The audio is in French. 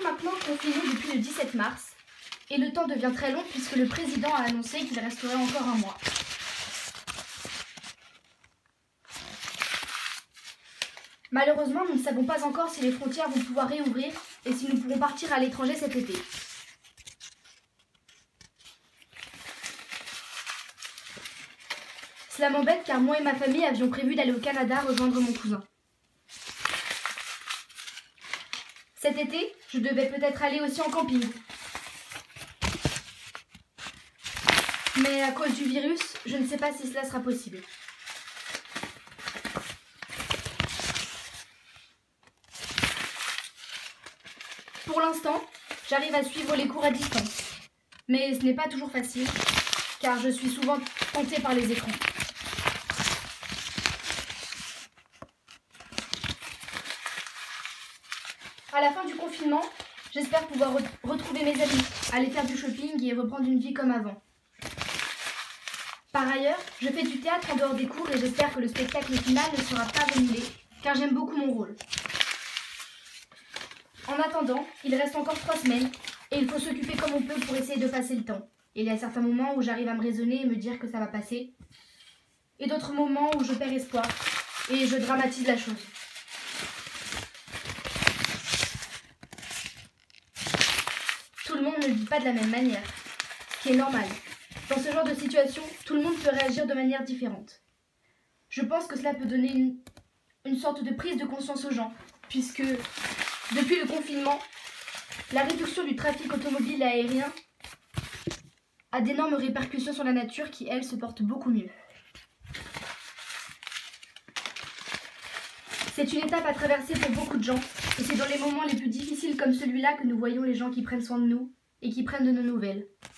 maintenant confinés depuis le 17 mars et le temps devient très long puisque le président a annoncé qu'il resterait encore un mois. Malheureusement, nous ne savons pas encore si les frontières vont pouvoir réouvrir et si nous pourrons partir à l'étranger cet été. Cela m'embête car moi et ma famille avions prévu d'aller au Canada rejoindre mon cousin. Cet été, je devais peut-être aller aussi en camping. Mais à cause du virus, je ne sais pas si cela sera possible. Pour l'instant, j'arrive à suivre les cours à distance. Mais ce n'est pas toujours facile, car je suis souvent tentée par les écrans. À la fin du confinement, j'espère pouvoir retrouver mes amis, aller faire du shopping et reprendre une vie comme avant. Par ailleurs, je fais du théâtre en dehors des cours et j'espère que le spectacle final ne sera pas annulé, car j'aime beaucoup mon rôle. En attendant, il reste encore 3 semaines et il faut s'occuper comme on peut pour essayer de passer le temps. Il y a certains moments où j'arrive à me raisonner et me dire que ça va passer, et d'autres moments où je perds espoir et je dramatise la chose. Tout le monde ne vit pas de la même manière, ce qui est normal. Dans ce genre de situation, tout le monde peut réagir de manière différente. Je pense que cela peut donner une sorte de prise de conscience aux gens, puisque depuis le confinement, la réduction du trafic automobile et aérien a d'énormes répercussions sur la nature qui, elle, se porte beaucoup mieux. C'est une étape à traverser pour beaucoup de gens, et c'est dans les moments les plus difficiles comme celui-là que nous voyons les gens qui prennent soin de nous et qui prennent de nos nouvelles.